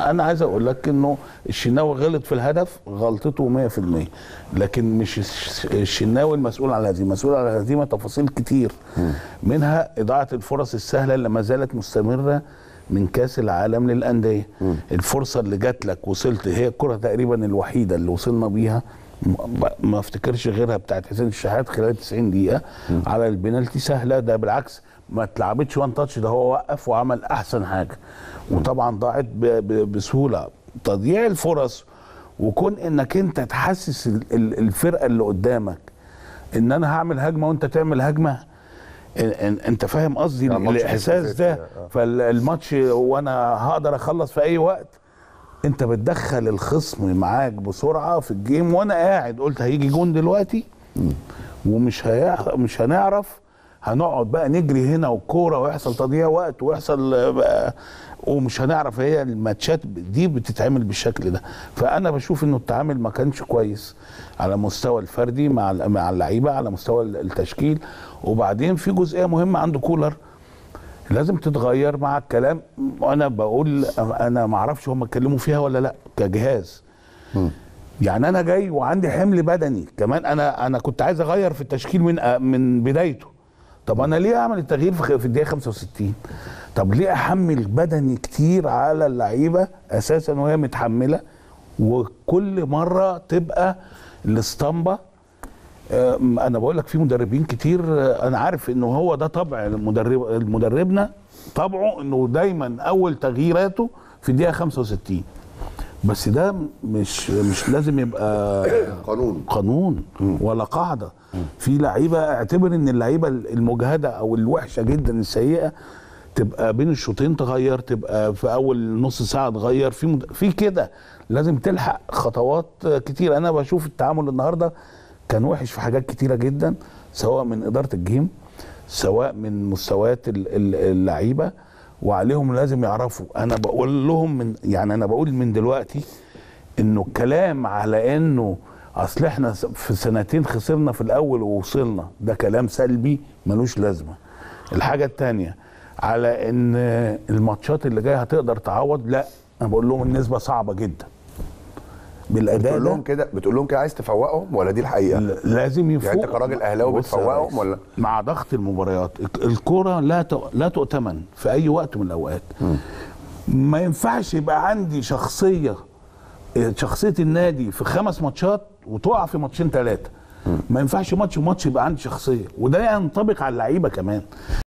انا عايز اقول لك انه الشناوي غلط في الهدف، غلطته 100%، لكن مش الشناوي المسؤول عن الهزيمه، المسؤول عن الهزيمه تفاصيل كتير، منها اضاعه الفرص السهله اللي ما زالت مستمره من كاس العالم للانديه. الفرصه اللي جات لك وصلت، هي الكره تقريبا الوحيده اللي وصلنا بيها، ما افتكرش غيرها بتاعت حسين الشحات خلال 90 دقيقه على البنالتي سهله. ده بالعكس ما اتلعبتش وان تاتش، ده هو وقف وعمل احسن حاجه، وطبعا ضاعت بسهوله. تضييع الفرص وكون انك انت تحسس الفرقه اللي قدامك ان انا هعمل هجمه وانت تعمل هجمه، انت فاهم قصدي الاحساس ده. فالماتش وانا هقدر اخلص في اي وقت، انت بتدخل الخصم معاك بسرعه في الجيم، وانا قاعد قلت هيجي جون دلوقتي مش هنعرف، هنقعد بقى نجري هنا والكوره ويحصل تضييع وقت ويحصل بقى، ومش هنعرف. هي الماتشات دي بتتعمل بالشكل ده. فانا بشوف انه التعامل ما كانش كويس على مستوى الفردي مع اللعيبه، على مستوى التشكيل. وبعدين في جزئيه مهمه عند كولر لازم تتغير مع الكلام. وانا بقول انا ما اعرفش هم اتكلموا فيها ولا لا كجهاز. يعني انا جاي وعندي حمل بدني كمان، انا كنت عايز اغير في التشكيل من بدايته. طب انا ليه اعمل التغيير في الدقيقه 65؟ طب ليه احمل بدني كتير على اللعيبه اساسا وهي متحمله، وكل مره تبقى الاسطمبه. انا بقول لك في مدربين كتير، انا عارف انه هو ده طبع مدربنا، طبعه انه دايما اول تغييراته في الدقيقه 65. بس ده مش لازم يبقى قانون ولا قاعده. في لعيبه اعتبر ان اللعيبه المجهده او الوحشه جدا السيئه تبقى بين الشوطين تغير، تبقى في اول نص ساعه تغير، في كده لازم تلحق خطوات كتير. انا بشوف التعامل النهارده كان وحش في حاجات كتيره جدا، سواء من اداره الجيم، سواء من مستويات اللعيبه، وعليهم لازم يعرفوا. انا بقول لهم انا بقول من دلوقتي انه الكلام على انه اصل احنا في سنتين خسرنا في الاول ووصلنا، ده كلام سلبي ملوش لازمه. الحاجه الثانيه على ان الماتشات اللي جايه هتقدر تعوض، لا، انا بقول لهم النسبه صعبه جدا بالاداء. بتقول لهم كده عايز تفوقهم ولا دي الحقيقه؟ لازم يفوق. يعني انت كراجل اهلاوي بتفوقهم ولا مع ضغط المباريات؟ الكوره لا تؤتمن في اي وقت من الاوقات. ما ينفعش يبقى عندي شخصيه النادي في 5 ماتشات وتقع في ماتشين 3. ما ينفعش ماتش وماتش يبقى عندي شخصيه، وده ينطبق على اللعيبه كمان.